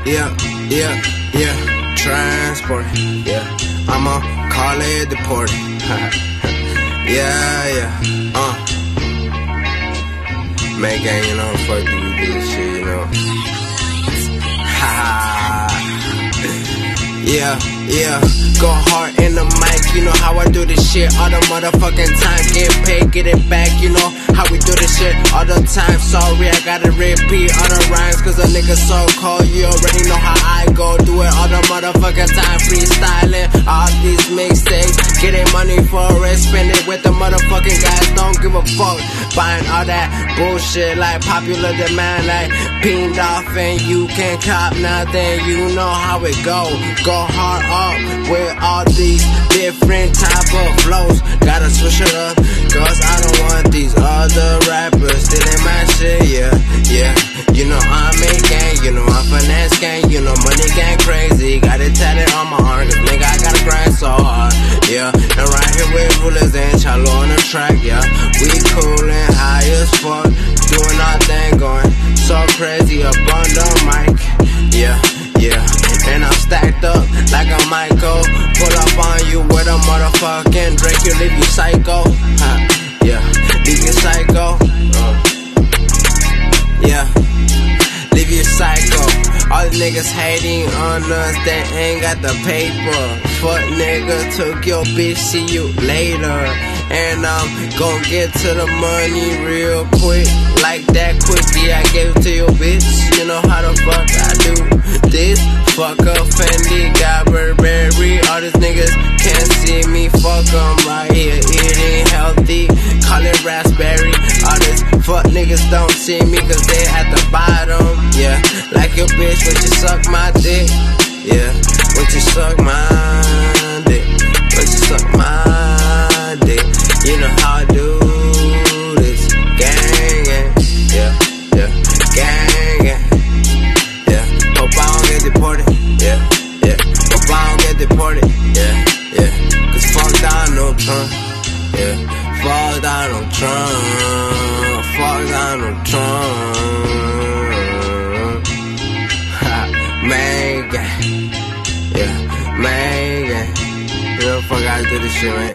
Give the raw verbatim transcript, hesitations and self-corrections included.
yeah, yeah, yeah. Transport, yeah. I'ma call it deported. Yeah, yeah, uh. Man, gang, you know, fuck you, we do this shit, you know. Ha. Yeah, yeah, go hard in the mic, you know how I do this shit all the motherfucking time. Get paid, get it back, you know how we do this shit all the time. Sorry, I gotta repeat all the rhymes, cause a nigga so cold. You already know how I go, do it all the motherfucking time. Freestyling all these mixtapes, getting money for it, spend it with the motherfucking guys. Don't give a fuck, buying all that bullshit like popular demand, like peened off and you can't cop nothing. You know how it go. Go hard up with all these different type of flows. Gotta switch it up, cause I don't want these other rappers stealing my shit, yeah, yeah. You know I'm a gang, you know I'm finance gang, you know money gang crazy. Got it tatted on my arm, cause nigga I gotta grind so hard, yeah. And right here with rulers and Chalo on the track, yeah. We coolin', high as fuck, doing our thing, going so crazy up on the mic, yeah, yeah. And I'm stacked up like a Michael. Pull up on you with a motherfucking Drake, you leave you psycho. Huh, yeah, leave you psycho. Uh, yeah, leave you psycho. All the niggas hating on us, they ain't got the paper. Fuck nigga, took your bitch, see you later. And I'm gon' get to the money real quick. Like that quickie, I gave it to your bitch. You know how the fuck I do this. Fuck up Fendi, got Burberry. All these niggas can't see me. Fuck them right here, eating healthy. Call it raspberry. All these fuck niggas don't see me cause they at the bottom. Yeah, like your bitch when you suck my dick. Yeah, when you suck my dick. When you suck my dick. You know how I do this. Gang, gang. Yeah, yeah. Gang, gang. Yeah. Hope I don't get deported. Yeah, yeah. Hope I don't get deported. Yeah, yeah. Cause fuck Donald Trump. Yeah. Fuck Donald Trump. Fuck Donald Trump. Ha. Man, gang. Yeah. Man, gang. You know the fuck I do this shit, man.